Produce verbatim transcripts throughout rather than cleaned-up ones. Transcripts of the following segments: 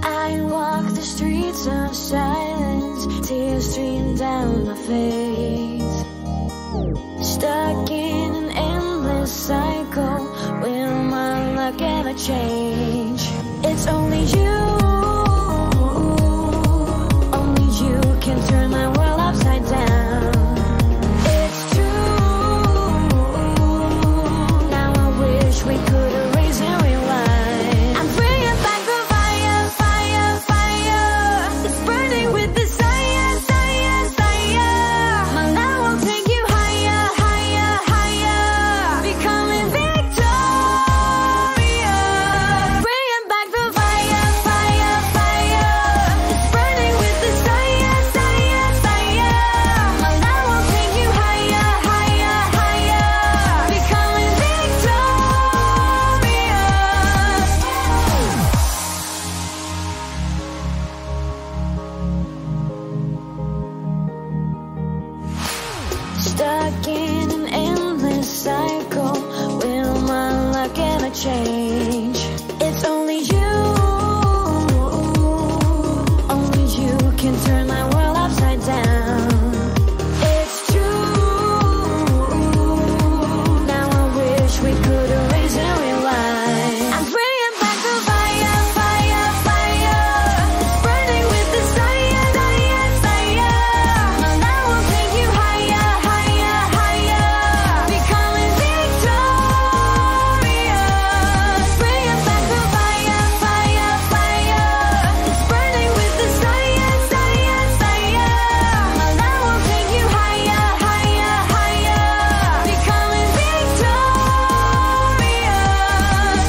I walk the streets of silence, tears stream down my face. Stuck in an endless cycle, will my luck ever change? It's only you, only you can turn my world upside down. It's true, now I wish we could erase and rewind. I'm bringing back the fire, fire, fire. It's burning with desire, desire, desire. My love will take you higher, higher, higher. Becoming victorious. Bringing back the fire, fire, fire. It's burning with desire, desire, desire. My love will take you higher, higher, higher. Becoming victorious. Stuck in an endless cycle, will my luck ever change? It's only you, only you can turn my world upside down. It's true, now I wish we could erase and rewind. I'm bringing back the fire, fire, fire. It's burning with desire, desire, desire. My love will take you higher, higher, higher. Becoming victorious. Bringing back the fire, fire, fire. It's burning with desire, desire, desire. My love will take you higher, higher, higher. Becoming victorious.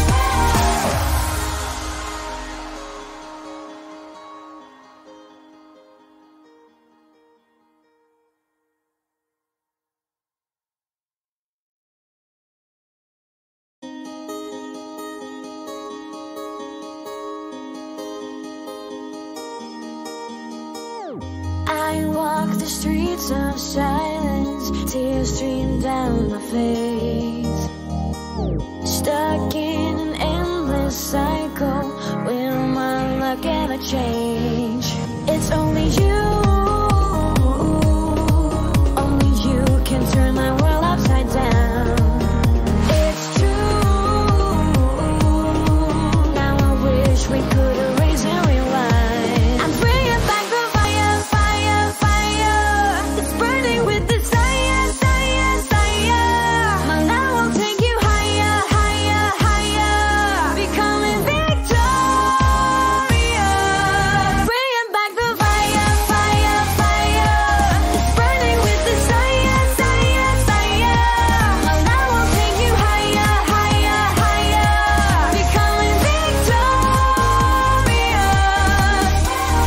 I walk the streets of silence, tears stream down my face. Stuck in an endless cycle, will my luck ever change? It's only you, only you can turn my world upside down. It's true, now I wish we could erase and rewind. I'm bringing back the fire, fire, fire. It's burning with desire, desire, desire. My love will take you higher, higher, higher. Becoming victorious. Bringing back the fire, fire, fire. It's burning with desire, desire, desire. My love will take you higher, higher, higher. Becoming victorious.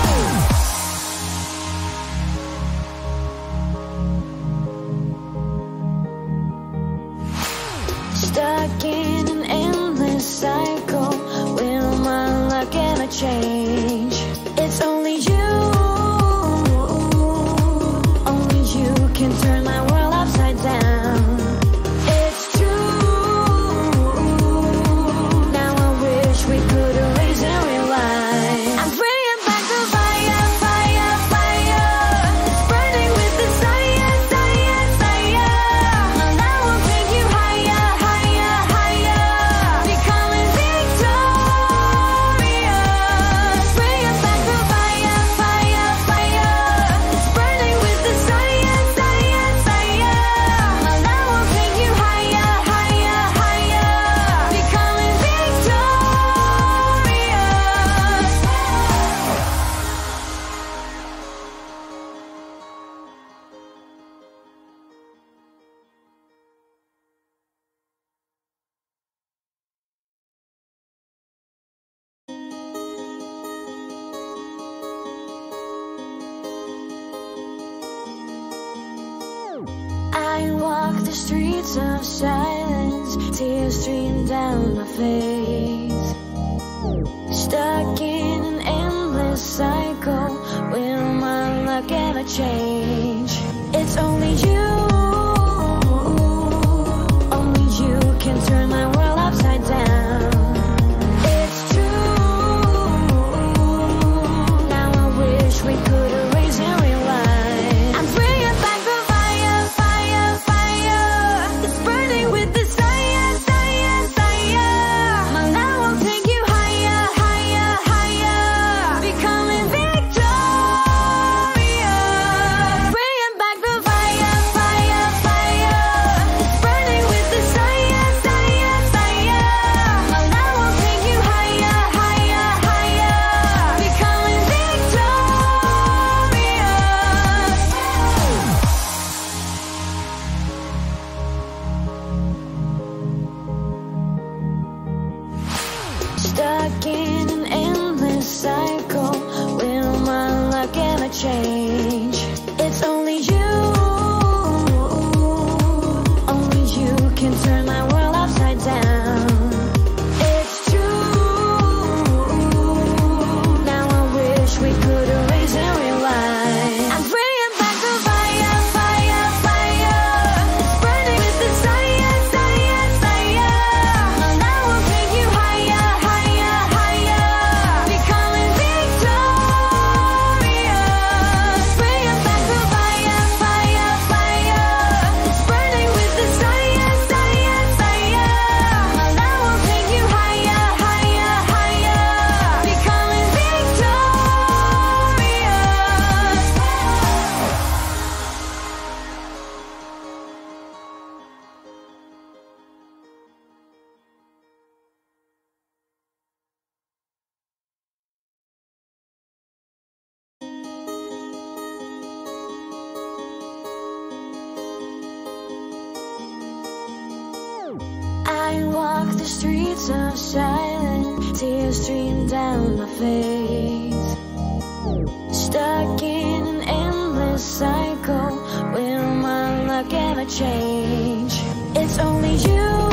Stuck in an endless cycle, will my luck ever change? It's only you, only you can turn my world upside down. It's true, now I wish we could erase and rewind. I'm bringing back the fire, fire, fire. It's burning with desire, desire, desire. My love will take you higher, higher, higher. Becoming victorious. Bringing back the fire, fire, fire. It's burning with desire, desire, desire. My love will take you higher, higher, higher. Becoming victorious. I walk the streets of silence, tears stream down my face. Stuck in an endless cycle, will my luck ever change? It's only you, only you can turn my world upside down. It's true, can turn my world upside down. It's true. Now I wish we could erase and rewind. I'm bringing back the fire, fire, fire. It's burning with desire, desire, desire. And I will take you higher, higher, higher. Becoming victorious. Bringing back the fire, fire, fire. It's burning with desire, desire, desire. And I will take you higher, higher, higher. Becoming victorious. I walk the streets of silence, tears stream down my face. Stuck in an endless cycle, will my luck ever change? It's only you